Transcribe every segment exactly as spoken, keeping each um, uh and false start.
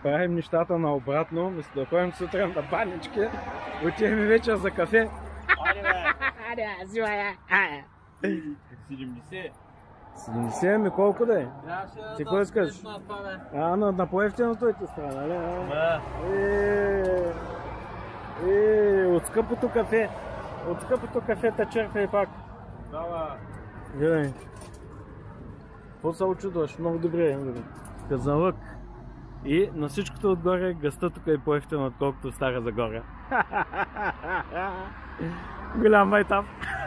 правим нещата наобратно, мисля да ходим сутрин на банички, отиваме вечер за кафе. Айде бе! Айде, взима я! седемдесет. седемдесет ми колко да е? Ти кой искаш? На това, бе. А, на, на по-ефтиното е ти страна, нали? Да. Е, е, от скъпото кафе. От скъпото кафе та черпай пак. Да, Гледай. Какво се очудваш? Много добре. Казанлък. И на всичкото отгоре гъста тук е по-ефтино, отколкото в Стара Загора. Голям майтап.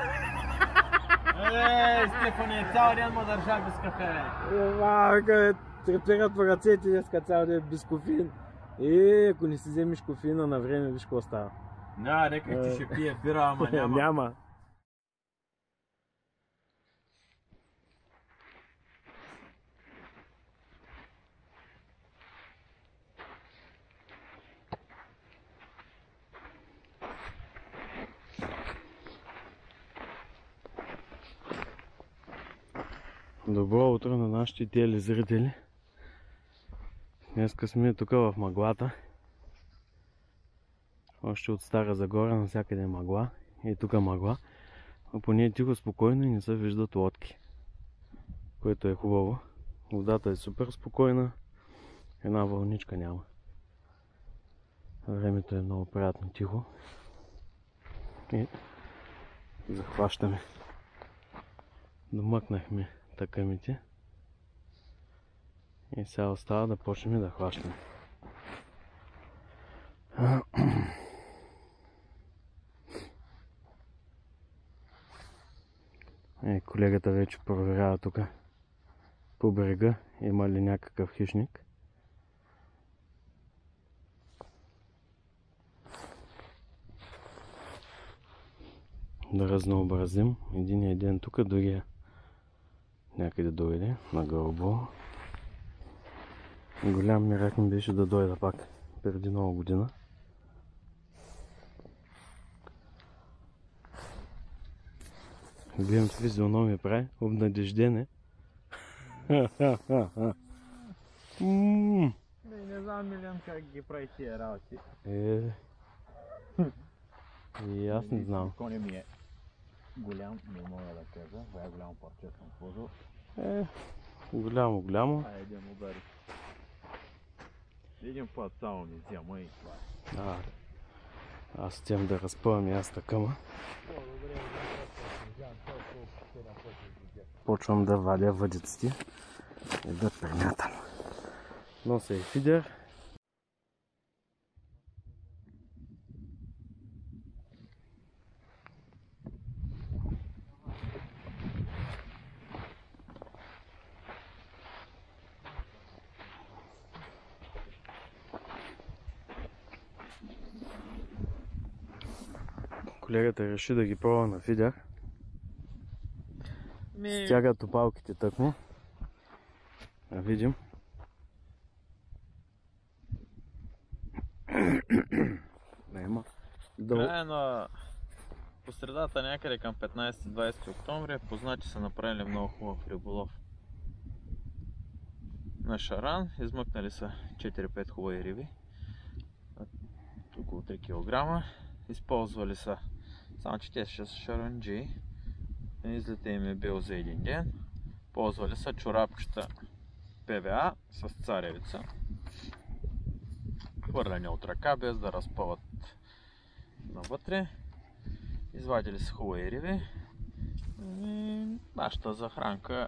Ей, Стефани, цял ден ма държа без кафе, бе. Малка, треперат по ръцете днеска цял ден без кофеин. И ако не си вземеш кофеина на време, виж какво става. Да, нека ти ще пие бира, ама няма. Няма. Добро утро на нашите телезрители. Днеска сме тук в мъглата. Още от Стара Загора навсякъде е мъгла. И тук е мъгла. А поне е тихо, спокойно и не се виждат лодки. Което е хубаво. Водата е супер спокойна. Една вълничка няма. Времето е много приятно тихо. И захващаме. Домъкнахме такъмите. И сега остава да почнем да хващаме. Е, колегата вече проверява тук по брега има ли някакъв хищник. Да разнообразим. Един ден тук, другия някъде дойде на гълбо. Голям мирак ми беше да дойда пак преди нова година. Гледам физиономия прави, обнадеждене. Не, не знам Милен как ги прави тия работи. Е, и аз не знам. Коня ми е голям, не мога да кажа. Това е голямо парче съм сложил. Е, голямо, голямо. А един удари. Един път само ми взема и това е. А, аз тем да разпъвам и аз такъма. Почвам да валя въдиците и да примятам. Нося и фидер. Колегата реши да ги пробва на фидер. Ми... Стяга топалките тъкмо. Да видим. Нема. Края на по средата някъде към петнайсети двайсети октомври познати са направили много хубав риболов. На шаран измъкнали са четири-пет хубави риби. Около три килограма. Използвали са, само че те са шаранджи. Излета им е бил за един ден. Ползвали са чорапчета Пе Ве А с царевица. Хвърляне от ръка, без да разпъват навътре. Извадили са хубави риби. И нашата захранка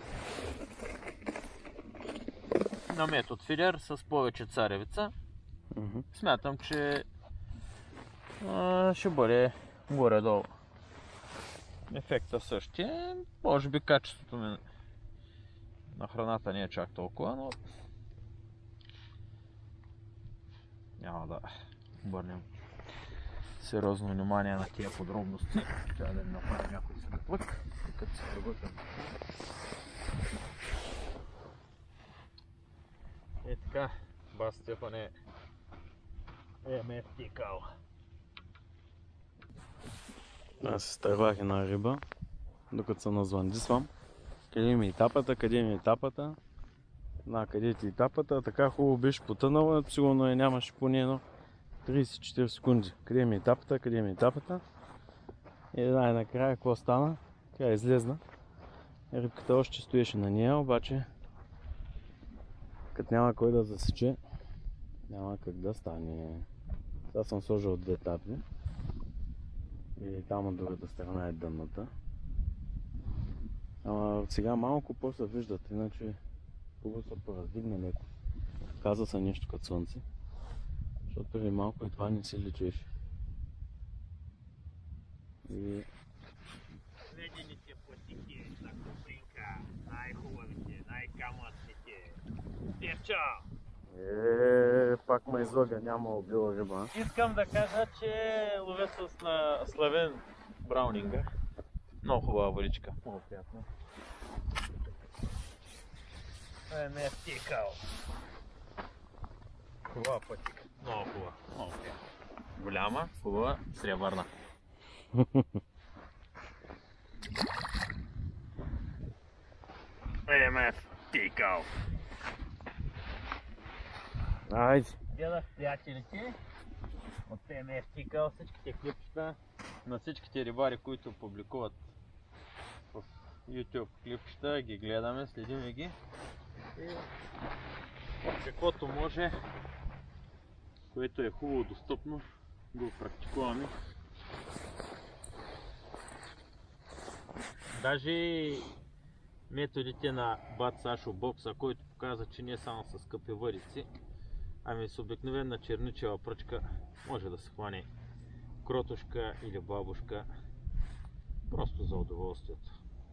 на метод фидер с повече царевица. Mm-hmm. Смятам, че а, ще бъде горе-долу. Ефекта същия. Може би качеството ми на храната не е чак толкова, но няма да обърнем сериозно внимание на тия подробности. Трябва да направим някой съдъплък, като се пребъкам. И така, бас Стефане е ме втикал. Аз се стървах една риба, докато се названдисвам. Къде ми е тапата, къде ми е тапата. на къде ти тапата, така хубаво беше потънала, сигурно я нямаше поне едно трийсет до четирийсет секунди. Къде ми е тапата, къде ми е тапата. И най-накрая какво стана? Тя излезна. Рибката още стоеше на нея, обаче като няма кой да засече, няма как да стане. Сега съм сложил две тапи. И там от другата страна е дънната. Ама сега малко по-се виждат, иначе хубаво се пораздигна леко. Каза се нещо като слънце. Защото преди малко и това не се личеше. И... Ледените потики на купинка, най-хубавите, най-камътните. Девчо! Е, пак ме излага, няма убила риба. Искам да кажа, че ловя с на Славен Браунинга. Много хубава водичка. Много приятно. Е, не е стикал. Хубава пътика. Много хубава. Много приятно. Голяма, хубава, сребърна. Е, ме е стикал. Айде. Гледах приятелите от Ем Еф Тикъл, всичките клипчета на всичките рибари, които публикуват в YouTube клипчета, ги гледаме, следим ги и каквото може, което е хубаво достъпно, го практикуваме. Даже методите на Бат Сашо Бокса, който показва, че не само с скъпи въдици, ами с обикновена черничева пръчка може да се хване кротушка или бабушка, просто за удоволствието.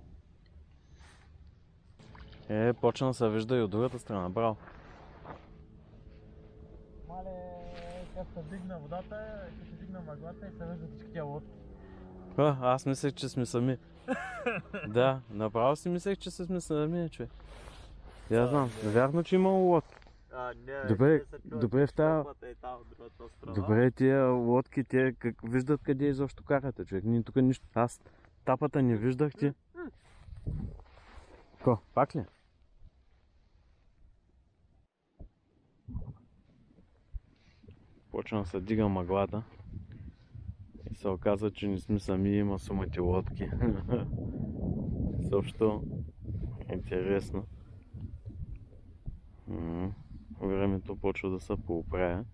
Е, почна да се вижда и от другата страна, браво. Мале, като се дигна водата, като се дигна мъглата и се виждат всичките лодки. А, аз мислех, че сме сами. Да, направо си мислех, че сме сами, човек. Я знам, вярно, че имало лодки. А, не, Добре, се добре в тази... е там, от другата страна. Добре, тия лодки, те как виждат къде изобщо карате, човек. Ние тук нищо. Аз тапата не виждах, ти. Ко, пак ли? Почна да се дига мъглата. И се оказа, че не сме сами, има сумати лодки. Също интересно. М-м. Времето почва да се поуправя.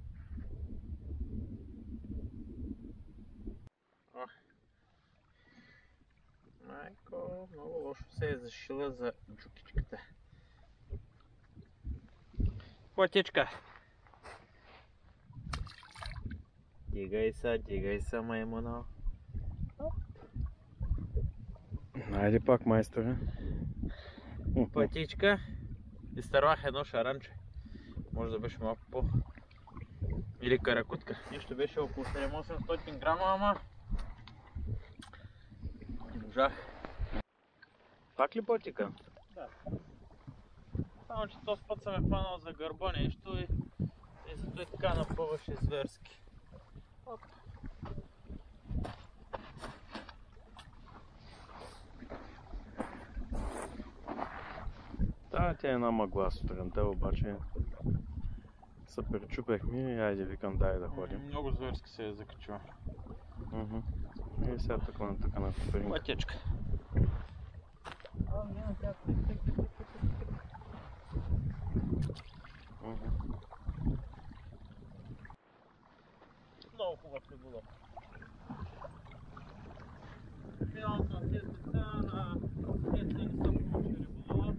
Майко, много лошо се е зашила за джукичката. Платичка! Дигай се, дигай се, маймуно. Айде пак, майсторе. Платичка. Изтървах едно шаранче. Може да беше малко по... Или каракутка. Нищо беше около седем-осемстотин грама, ама... Не можах. Пак ли платика? Да. Само, че този път съм е хванал за гърба нещо и... И зато е така напъваше зверски. Оп. Да, тя е една мъгла сутринта, обаче се пречупехме и айде викам дай да ходим. Много зверски се е закачил. Uh-huh. И сега така на така на куперинка. Платечка. Uh-huh. Много хубав риболов. Финалната седмица на седмица не съм получил риболова.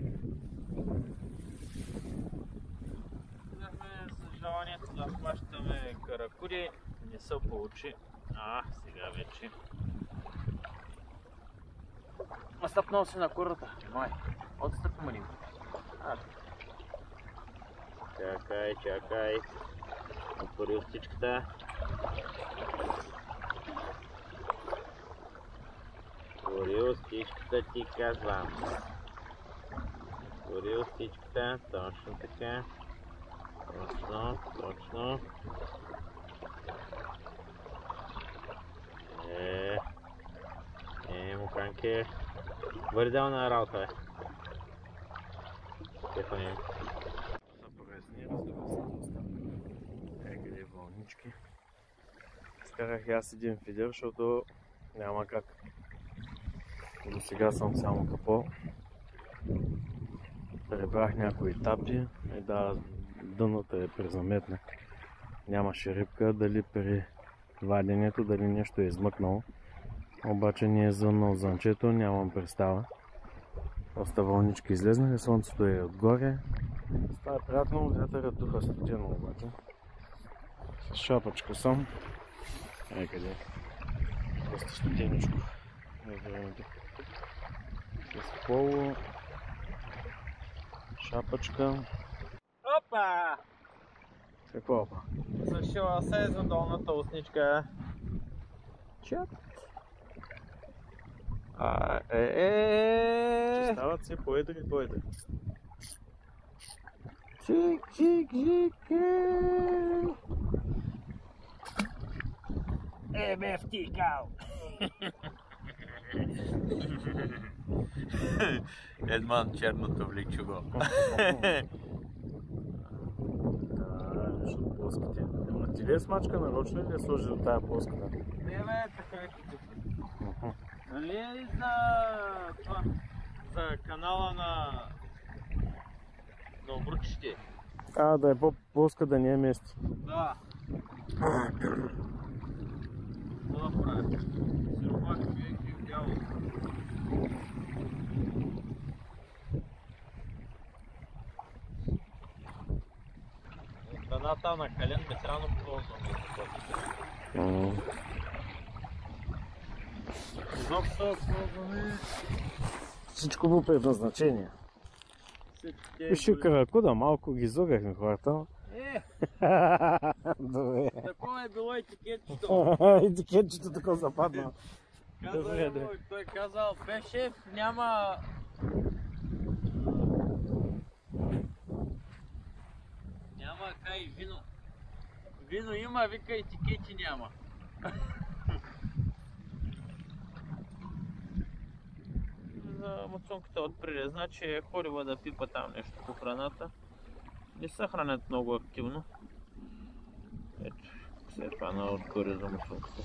Имахме с желанието да хващаме каракуди, не се получи. А, сега вече. Стъпнал си на курата. Май, отстъпи малинко. А. Чакай, чакай. Отвори устичката. Отвори устичката, ти казвам. Отвори устичката, точно така. Точно, точно. Е, е, муканке. Върделна работа, бе. Стефани. изкарах и аз един фидер, защото няма как. До сега съм само капо. Пребрах някои етапи и да, дъното е призаметно. Нямаше рибка, дали при ваденето, дали нещо е измъкнало. Обаче не е звъннал звънчето, нямам представа. Доста вълнички излезнаха, слънцето е отгоре. Става приятно, вятърът духа студено обаче. С шапачка съм. Ей къде? Доста студеничко е времето. С поло. Шапачка. Опа! Какво опа? Зашила се за долната усничка. Чат. А, е, е, Че стават се по-едри и по-едри. Чик, чик, чик, е, ме втикал. Едман черното вличу го. Да, защото плоските. Ама ти ли е смачка нарочно или е сложи до тая плоската? Не бе, така е. Нали е за това? За канала на... на обручите. А, да е по-плоска, да не е мести. Да. Това прави. Сиромах човек и бяло. Храната на кален безрано ползваме. Изобщо ползваме Всичко по предназначение. Виж каракуда, малко ги излагахме хората. Е, Добре. такова е било етикетчето. Етикетчето такова западна. Каза, той казал, бе шеф, няма... Няма кай вино. Вино има, вика, етикети няма. За муцунката отпреди, значи е ходила да пипа там нещо по храната. Не се хранят много активно. Ето, се е фана отгоре за муцунката.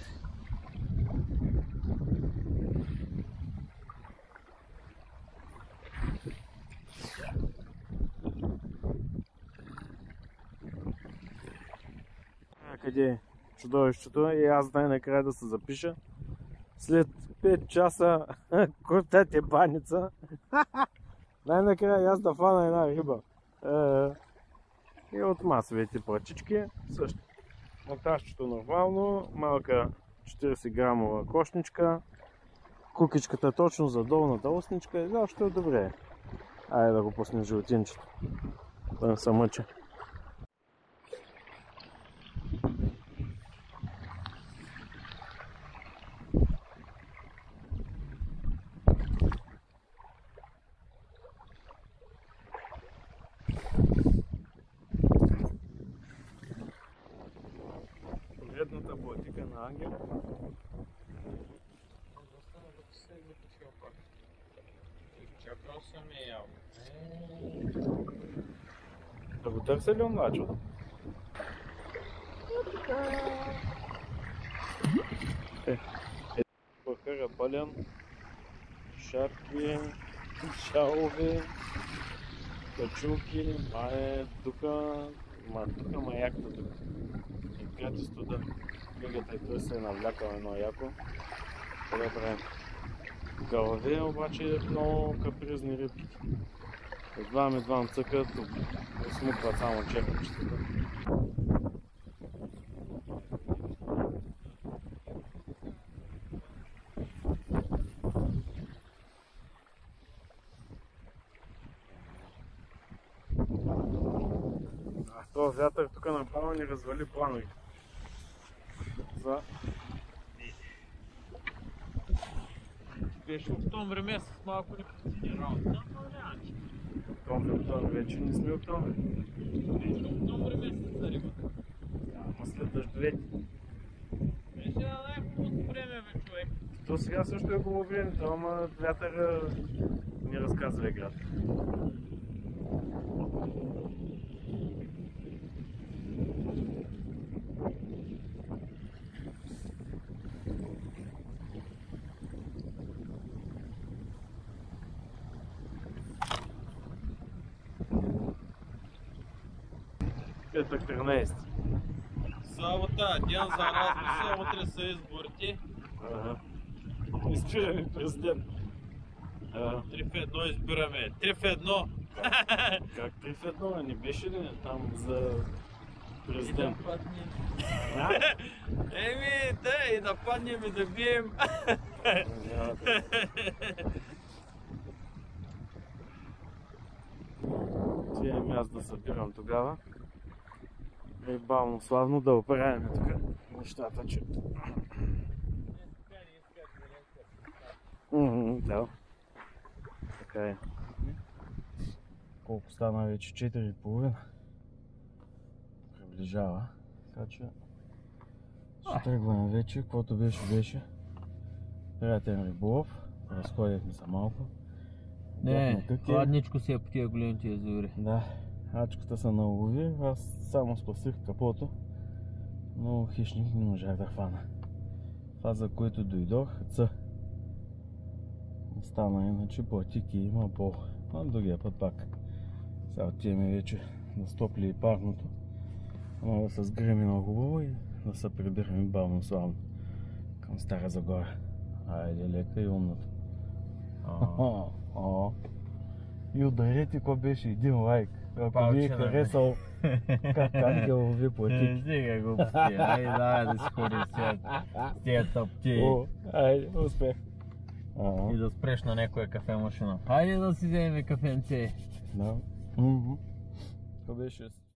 Къде е чудовището и аз най-накрая да се запиша. След пет часа крутят е баница. Най-накрая аз да фана една риба. И от масовите пръчички също. Монтажчето нормално, малка четиридесет грамова кошничка. Кукичката точно за долната усничка и защо е добре. Айде да го пуснем животинчето. Да не се мъча. Погледната платика на Ангел. Чакал съм е ял. Да го търся ли он мачо? Е, е, пъхъра пълен, шапки, шалове, качулки, мае тука, ма тука маякта тука. И приятелство да бегата и той се е навлякал едно яко. Добре. Галаве обаче много капризни рибки. Едва ме двам цъкат, смукват само черпчетата. А този вятър тук направо ни развали планови. За... Беше октомври месец, малко не подсини работа. Октомври, октомври, вече не сме октомври. Беше октомври месец за рибата. Ама след дъждовете. Беше на най-хубавото време, бе, човек. То сега също е хубаво време, ама вятъра ни разказва играта. Петък тринайсети. Само тази ден за размисъл, утре са изборите. Ага. Избираме президент. Три в едно избираме. Три в едно! Как три в едно? Не беше ли там за президент? Еми, да, и да паднем и да бием. Отивам аз да събирам тогава. И бавно, славно да оправяме тук нещата, че... Да. Така е. Колко стана вече? четири и половина. Приближава. Така че... Ще тръгваме вече, каквото беше беше. Приятен риболов. Разходихме се малко. Не, хладничко си е по тия големите язовири. Да, ачката се налови, аз само спасих капото, но хищник не можах да хвана. Това, за което дойдох, ц. Стана иначе платики има бол, а другия път пак. Сега отиваме вече да стопли и парното, ама да се сгреме много хубаво и да се прибираме бавно славно към Стара Загора. Айде, лека и умното. И ударете, ако беше един лайк. Ако ви е харесал как Ангел лови платики. Стига глупости, айде давай да си ходим с тия тъпти. Айде, успех. И да спреш на някоя кафе машина. Айде да си вземем кафенце. Да. Това беше